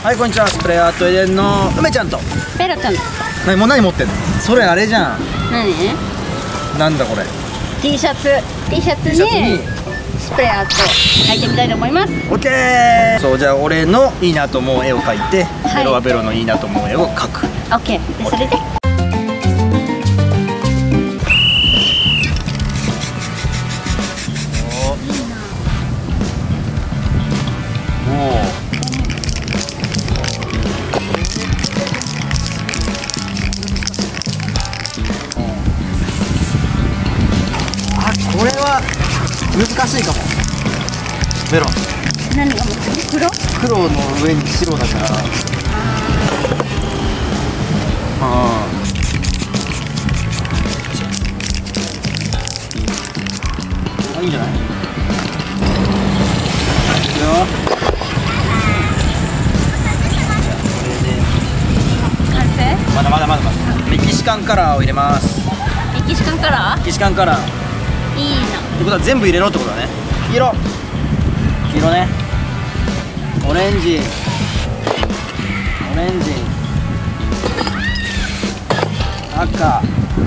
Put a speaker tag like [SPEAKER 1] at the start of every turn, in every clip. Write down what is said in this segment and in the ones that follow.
[SPEAKER 1] はい、こんにちは。スプレーアートエデンの梅ちゃんと
[SPEAKER 2] ペロちゃん。
[SPEAKER 1] もう何持ってんの？それあれじゃん。
[SPEAKER 2] 何？
[SPEAKER 1] なんだこれ。
[SPEAKER 2] T シャツにスプレーアート描いてみたいと思います。
[SPEAKER 1] オッケー。そう、じゃあ俺のいいなと思う絵を描いて、
[SPEAKER 2] はい、
[SPEAKER 1] ベロはベロのいいなと思う絵を描く。
[SPEAKER 2] オッケー。でそれで
[SPEAKER 1] これは難しいかも。ベロ
[SPEAKER 2] 何が持ってる？
[SPEAKER 1] 黒の上に白だから。いいんじゃない？いくよ。
[SPEAKER 2] 完成？
[SPEAKER 1] まだメキシカンカラーを入れます。
[SPEAKER 2] メキシカンカラー？
[SPEAKER 1] メキシカンカラー
[SPEAKER 2] いいな。
[SPEAKER 1] ってことは全部入れろってことだね。黄色ね。オレンジ、赤、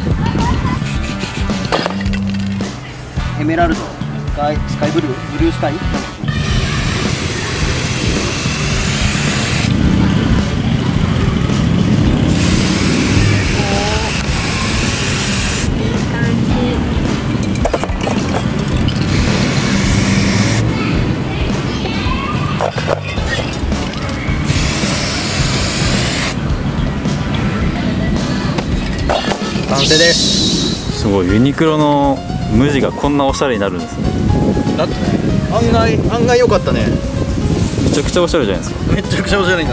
[SPEAKER 1] エメラルド、スカイブルースカイ。完成です。
[SPEAKER 3] すごい、ユニクロの無地がこんなおしゃれになるんですね。
[SPEAKER 1] だってね、案外良かったね。
[SPEAKER 3] めちゃくちゃおしゃれじゃないですか。
[SPEAKER 1] めちゃくちゃおしゃれになった。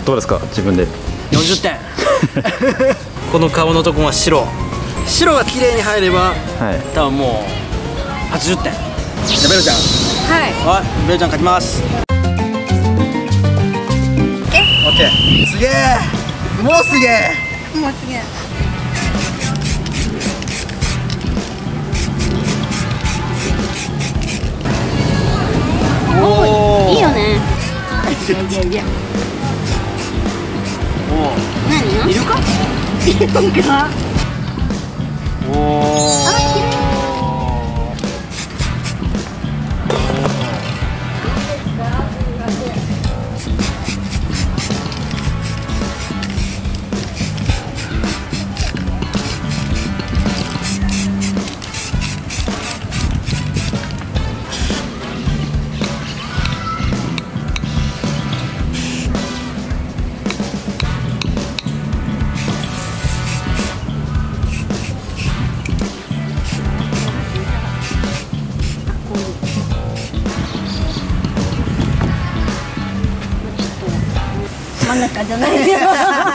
[SPEAKER 3] どうですか、自分で。
[SPEAKER 1] 40点この顔のとこは白が綺麗に入れば、
[SPEAKER 3] はい、
[SPEAKER 1] 多分もう80点。じゃあベロちゃん。
[SPEAKER 2] はい。
[SPEAKER 1] ベロちゃん描きます。オッケー。すげえ。もうすげえ。
[SPEAKER 2] おー、いいよね。いや。何？
[SPEAKER 1] いるか？
[SPEAKER 2] いるか？
[SPEAKER 1] おお。
[SPEAKER 2] 真ん中じゃないよ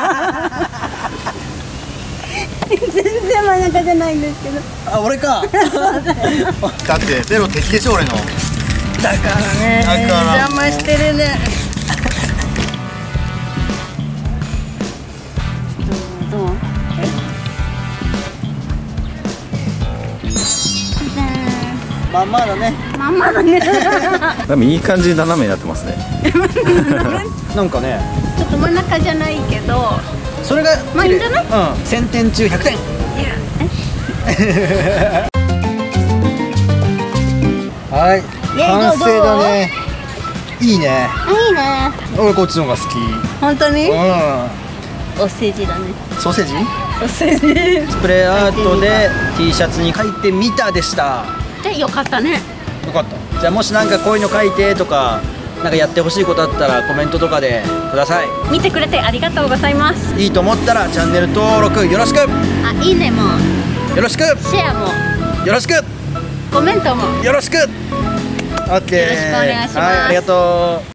[SPEAKER 2] 全然真ん中じゃないんですけど。
[SPEAKER 1] あ、俺かだってベロ敵でしょ、俺の。
[SPEAKER 2] だからね、邪魔してるね。どう？
[SPEAKER 1] まんまだね。
[SPEAKER 2] まんまだね
[SPEAKER 3] でもいい感じに斜めになってますね
[SPEAKER 1] なんかね、
[SPEAKER 2] ちょっと真ん中じゃないけど、
[SPEAKER 1] それが
[SPEAKER 2] まあいいんじゃない？
[SPEAKER 1] うん、1000点中100点。はい、完成だね。いいね。
[SPEAKER 2] いいね。
[SPEAKER 1] 俺こっちの方が好き。
[SPEAKER 2] 本当に？
[SPEAKER 1] う
[SPEAKER 2] お世辞だね。
[SPEAKER 1] ん。ソーセージ？
[SPEAKER 2] お世辞。
[SPEAKER 1] スプレーアートで T シャツに書いてみたでした。
[SPEAKER 2] で、よかったね。
[SPEAKER 1] よかった。じゃあもしなんかこういうの書いてとか、なんかやってほしいことあったらコメントとかでください。
[SPEAKER 2] 見てくれてありがとうございます。
[SPEAKER 1] いいと思ったらチャンネル登録よろしく。
[SPEAKER 2] あ、いいねも
[SPEAKER 1] よろしく。
[SPEAKER 2] シェアも
[SPEAKER 1] よろしく。
[SPEAKER 2] コメントも
[SPEAKER 1] よろしく。オッケー。
[SPEAKER 2] よろしくお願いします。
[SPEAKER 1] はい、ありがとう。